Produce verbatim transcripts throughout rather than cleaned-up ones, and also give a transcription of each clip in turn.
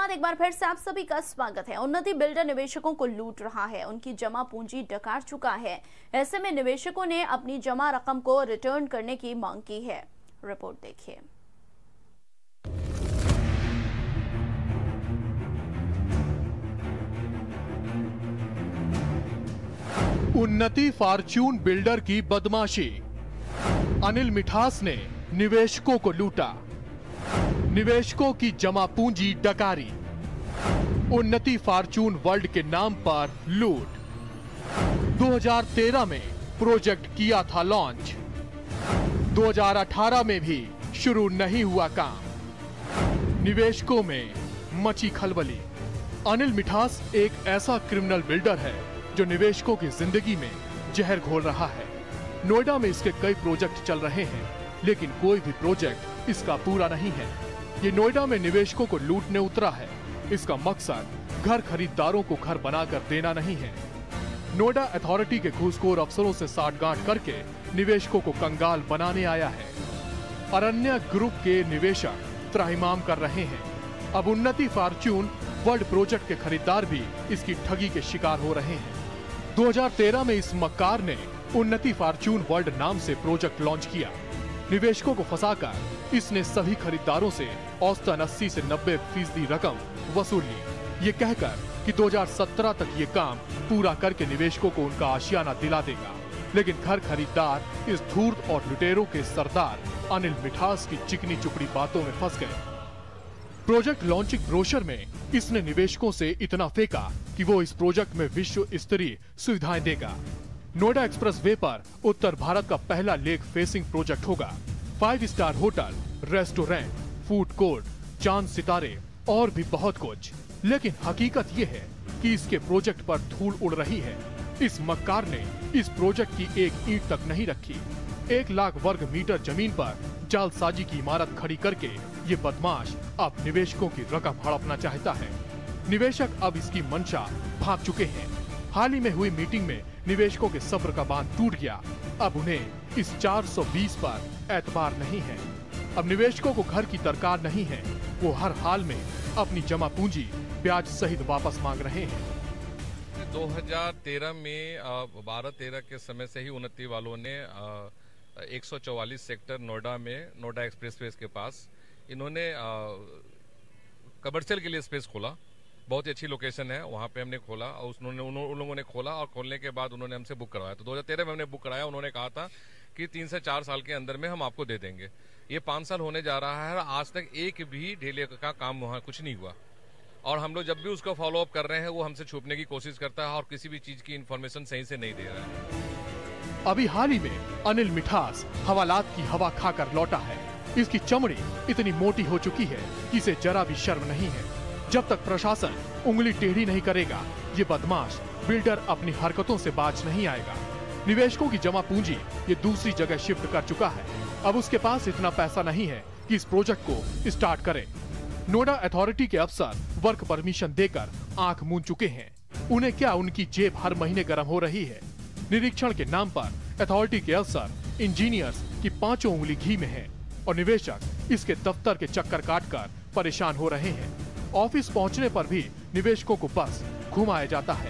बाद एक बार फिर से आप सभी का स्वागत है। उन्नति बिल्डर निवेशकों को लूट रहा है, उनकी जमा पूंजी डकार चुका है। ऐसे में निवेशकों ने अपनी जमा रकम को रिटर्न करने की मांग की है। रिपोर्ट देखिए। उन्नति फॉर्च्यून बिल्डर की बदमाशी, अनिल मिठास ने निवेशकों को लूटा, निवेशकों की जमा पूंजी डकारी, उन्नति फॉर्च्यून वर्ल्ड के नाम पर लूट। दो हज़ार तेरह में प्रोजेक्ट किया था लॉन्च, दो हज़ार अठारह में भी शुरू नहीं हुआ काम। निवेशकों में मची खलबली। अनिल मिठास एक ऐसा क्रिमिनल बिल्डर है जो निवेशकों की जिंदगी में जहर घोल रहा है। नोएडा में इसके कई प्रोजेक्ट चल रहे हैं, लेकिन कोई भी प्रोजेक्ट इसका पूरा नहीं है। ये नोएडा में निवेशकों को लूटने उतरा है। इसका मकसद घर खरीदारों को घर बनाकर देना नहीं है। नोएडा अथॉरिटी के घूसखोर अफसरों से साठगांठ करके निवेशकों को कंगाल बनाने आया है। अरण्य ग्रुप के निवेशक त्राहिमाम कर रहे हैं। अब उन्नति फॉर्च्यून वर्ल्ड प्रोजेक्ट के खरीदार भी इसकी ठगी के शिकार हो रहे हैं। दो हज़ार तेरह में इस मक्कार ने उन्नति फॉर्च्यून वर्ल्ड नाम से प्रोजेक्ट लॉन्च किया। निवेशकों को फंसाकर इसने सभी खरीदारों से औसतन अस्सी से नब्बे फीसदी रकम वसूल ली, ये कहकर कि दो हज़ार सत्रह तक ये काम पूरा करके निवेशकों को उनका आशियाना दिला देगा। लेकिन घर खरीदार इस धूर्त और लुटेरों के सरदार अनिल मिठास की चिकनी चुपड़ी बातों में फंस गए। प्रोजेक्ट लॉन्चिंग ब्रोशर में इसने निवेशकों से इतना फेंका कि वो इस प्रोजेक्ट में विश्व स्तरीय सुविधाएं देगा। नोएडा एक्सप्रेस वे पर उत्तर भारत का पहला लेक फेसिंग प्रोजेक्ट होगा। Five star hotel, restaurant, food court, चांद सितारे और भी बहुत कुछ। लेकिन हकीकत ये है कि इसके प्रोजेक्ट पर धूल उड़ रही है। इस मक्कार ने इस प्रोजेक्ट की एक ईंट तक नहीं रखी। एक लाख वर्ग मीटर जमीन पर जालसाजी की इमारत खड़ी करके ये बदमाश अब निवेशकों की रकम हड़पना चाहता है। निवेशक अब इसकी मंशा भाग चुके हैं। हाल ही में हुई मीटिंग में निवेशकों के सब्र का बांध टूट गया। अब उन्हें इस चार सौ बीस पर एतबार नहीं है। अब निवेशकों को घर की दरकार नहीं है। वो हर हाल में अपनी जमा पूंजी ब्याज सहित वापस मांग रहे हैं। दो हज़ार तेरह में बारह तेरह के समय से ही उन्नति वालों ने एक सौ चौवालीस सेक्टर नोएडा में, नोएडा एक्सप्रेसवे के पास, इन्होंने कमर्शियल के लिए स्पेस खोला। बहुत ही अच्छी लोकेशन है, वहाँ पे हमने खोला और उन्होंने उन लोगों ने खोला और खोलने के बाद उन्होंने हमसे बुक करवाया। तो दो हज़ार तेरह में हमने बुक कराया। उन्होंने कहा था कि तीन से चार साल के अंदर में हम आपको दे देंगे। ये पाँच साल होने जा रहा है, आज तक एक भी ढेले का काम वहाँ कुछ नहीं हुआ। और हम लोग जब भी उसको फॉलो अप कर रहे हैं, वो हमसे छुपने की कोशिश करता है और किसी भी चीज की इन्फॉर्मेशन सही से नहीं दे रहा है। अभी हाल ही में अनिल मिठास हवालात की हवा खाकर लौटा है। इसकी चमड़ी इतनी मोटी हो चुकी है कि इसे जरा भी शर्म नहीं है। जब तक प्रशासन उंगली टेढ़ी नहीं करेगा, ये बदमाश बिल्डर अपनी हरकतों से बाज नहीं आएगा। निवेशकों की जमा पूंजी ये दूसरी जगह शिफ्ट कर चुका है। अब उसके पास इतना पैसा नहीं है कि इस प्रोजेक्ट को स्टार्ट करे। नोएडा अथॉरिटी के अफसर वर्क परमिशन देकर आंख मूंद चुके हैं। उन्हें क्या उनकी जेब हर महीने गर्म हो रही है? निरीक्षण के नाम पर अथॉरिटी के अफसर, इंजीनियर्स की पांचों उंगली घी में है और निवेशक इसके दफ्तर के चक्कर काटकर परेशान हो रहे हैं। ऑफिस पहुंचने पर भी निवेशकों को बस घुमाया जाता है।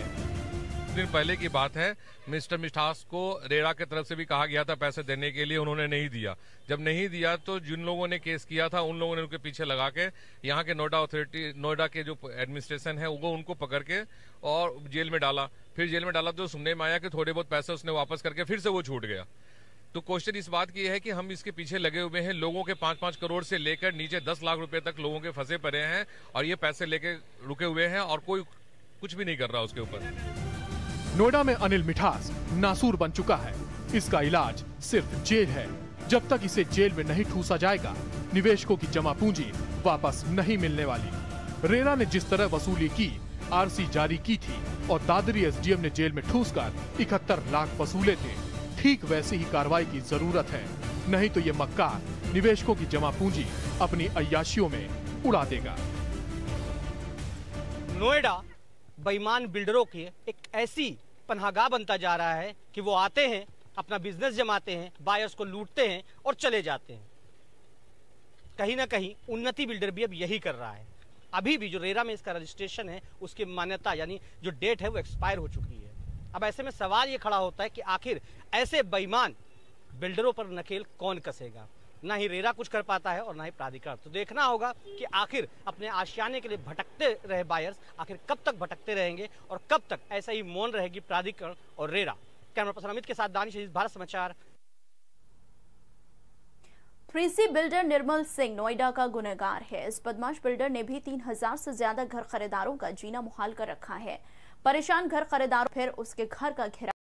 दिन पहले की बात है, मिस्टर मिठास को रेरा की तरफ से भी कहा गया था पैसे देने के लिए, उन्होंने नहीं दिया। जब नहीं दिया तो जिन लोगों ने केस किया था उन लोगों ने उनके पीछे लगा के यहाँ के नोएडा अथॉरिटी, नोएडा के जो एडमिनिस्ट्रेशन है वो उनको पकड़ के और जेल में डाला। फिर जेल में डाला तो सुनने में आया कि थोड़े बहुत पैसे उसने वापस करके फिर से वो छूट गया। तो क्वेश्चन इस बात की है कि हम इसके पीछे लगे हुए हैं। लोगों के पांच पांच करोड़ से लेकर नीचे दस लाख रुपए तक लोगों के फंसे पड़े हैं और ये पैसे लेके रुके हुए हैं और कोई कुछ भी नहीं कर रहा उसके ऊपर। नोएडा में अनिल मिठास नासूर बन चुका है। इसका इलाज सिर्फ जेल है। जब तक इसे जेल में नहीं ठूसा जाएगा, निवेशकों की जमा पूंजी वापस नहीं मिलने वाली। रेरा ने जिस तरह वसूली की, आरसी जारी की थी और दादरी एसडीएम ने जेल में ठूसकर इकहत्तर लाख वसूले थे, ठीक वैसी ही कार्रवाई की जरूरत है। नहीं तो ये मक्कार निवेशकों की जमा पूंजी अपनी अय्याशियों में उड़ा देगा। नोएडा बेईमान बिल्डरों की एक ऐसी पनाहगाह बनता जा रहा है कि वो आते हैं, अपना बिजनेस जमाते हैं, बायर्स को लूटते हैं और चले जाते हैं। कहीं ना कहीं उन्नति बिल्डर भी अब यही कर रहा है। अभी भी जो रेरा में इसका रजिस्ट्रेशन है उसकी मान्यता यानी जो डेट है वो एक्सपायर हो चुकी है। अब ऐसे में सवाल ये खड़ा होता है कि आखिर ऐसे बेईमान बिल्डरों पर नकेल कौन कसेगा। ना ही रेरा कुछ कर पाता है और ना ही प्राधिकरण। तो देखना होगा कि आखिर अपने आशियाने के लिए भटकते रहे बायर्स आखिर कब तक भटकते रहेंगे और कब तक ऐसा ही मौन रहेगी प्राधिकरण और रेरा। कैमरा पर्सन अमित के साथ Danish, Bharat Samachar. Three C builder Nirmal Singh Noida का गुनहगार है। इस बदमाश बिल्डर ने भी तीन हजार से ज्यादा घर खरीदारों का जीना मुहाल कर रखा है। परेशान घर खरीदारों फिर उसके घर का घेराव